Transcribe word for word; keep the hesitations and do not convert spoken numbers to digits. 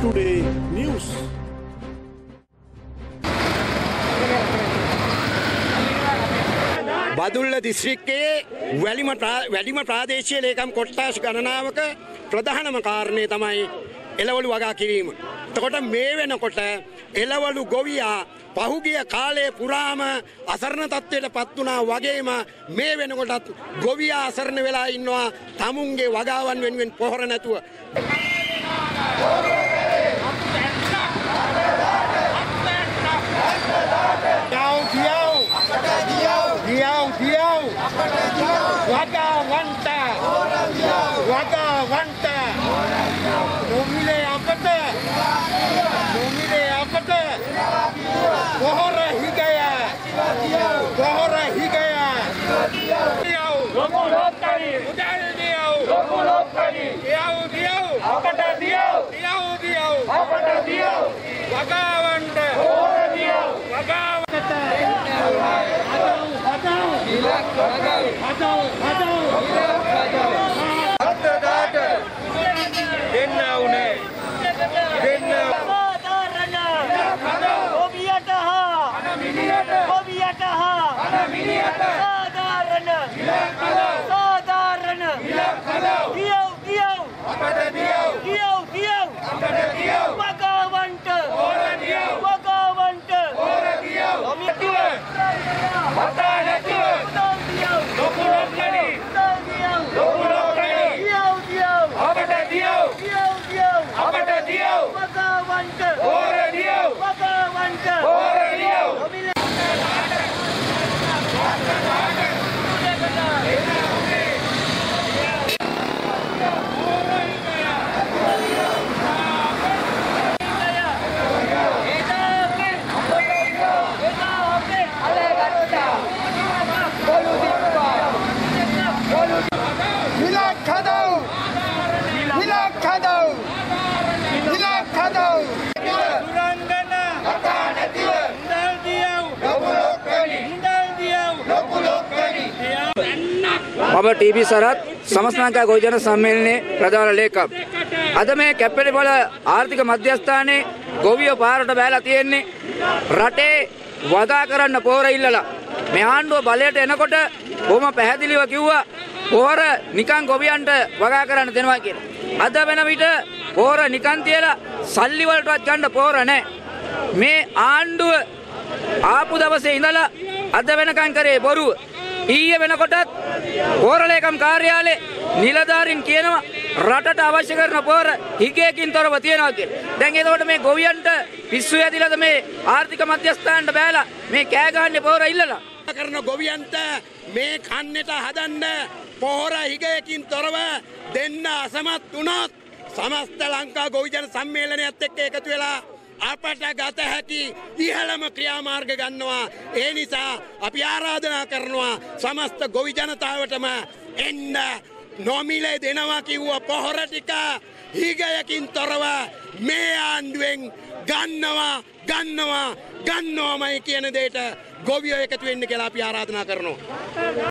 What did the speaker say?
Today News. Badulla දිස්ත්‍රික්කයේ වැලිම වැඩිම ප්‍රාදේශීය ලේකම් කොට්ටාස් ගණනාවක ප්‍රධානම කාරණේ තමයි එළවලු වගා කිරීම. එතකොට මේ වෙනකොට එළවලු ගොවියා පහුගිය කාලයේ පුරාම අසරණ තත්ත්වයට පත් වුණා වගේම මේ වෙනකොටත් ගොවියා අසරණ වෙලා ඉන්නවා තමුන්ගේ වගාවන් වෙනුවෙන් පොහොර නැතුව. Diau, diau, waga wanta, waga wanta, nomile apata, nomile apata, kohora higaya, kohora higaya, diau, lokulot kari, udal diau, lokulot kari, diau diau, apata diau, diau diau, apata diau, waga wanta, kohora diau, waga wanta. මම TV Sarath සමස්ත ලංකා ගොවිජන සම්මේලනයේ ප්‍රධාන ලේකම්. අද මේ කැප්පෙටිපොළ ආර්ථික මධ්‍යස්ථානයේ ගොවියෝ පාරට බැලලා තියෙන්නේ රටේ වගා කරන්න පොහොර ඉල්ලලා. මේ ආණ්ඩුව බලයට එනකොට බොහොම පැහැදිලිව කිව්වා පොහොර නිකන් ගොවියන්ට වගා කරන්න දෙනවා කියලා. අද වෙන විට පොහොර නිකන් තියලා සල්ලි වලටවත් ගන්න පොහොර නැහැ. මේ ආණ්ඩුව ආපු දවසේ ඉඳලා අද වෙනකන් කරේ බොරුව. ඊයේ වෙනකොටත් පොහොර ලේකම් කාර්යාලයේ නිලධාරීන් කියනවා රටට අවශ්‍ය කරන පොහොර හිගයකින් තොරව තියනවා කියලා. දැන් එතකොට මේ ගොවියන්ට පිස්සු ඇදිලාද මේ ආර්ථික මධ්‍යස්ථානට බෑලා මේ කෑ ගහන්නේ පොහොර ඉල්ලලා. කරන ගොවියන්ට මේ කන්නට හදන්න පොහොර හිගයකින් තොරව දෙන්න අසමත් වුණොත් සමස්ත ලංකා ගොවිජන සම්මේලනයත් එක්ක එකතු වෙලා අපට ගත හැකි ඉහළම ක්‍රියාමාර්ග ගන්නවා. ඒ නිසා අපි ආරාධනා කරනවා සමස්ත ගොවි ජනතාවටම එන්න නොමිලේ දෙනවා කිව්ව පොහොර ටික හිගයකින් තොරව මේ ආණ්ඩුවෙන් ගන්නවා ගන්නවා ගන්නවාමයි කියන දෙයට ගොවියෝ එකතු වෙන්න කියලා අපි ආරාධනා කරනවා.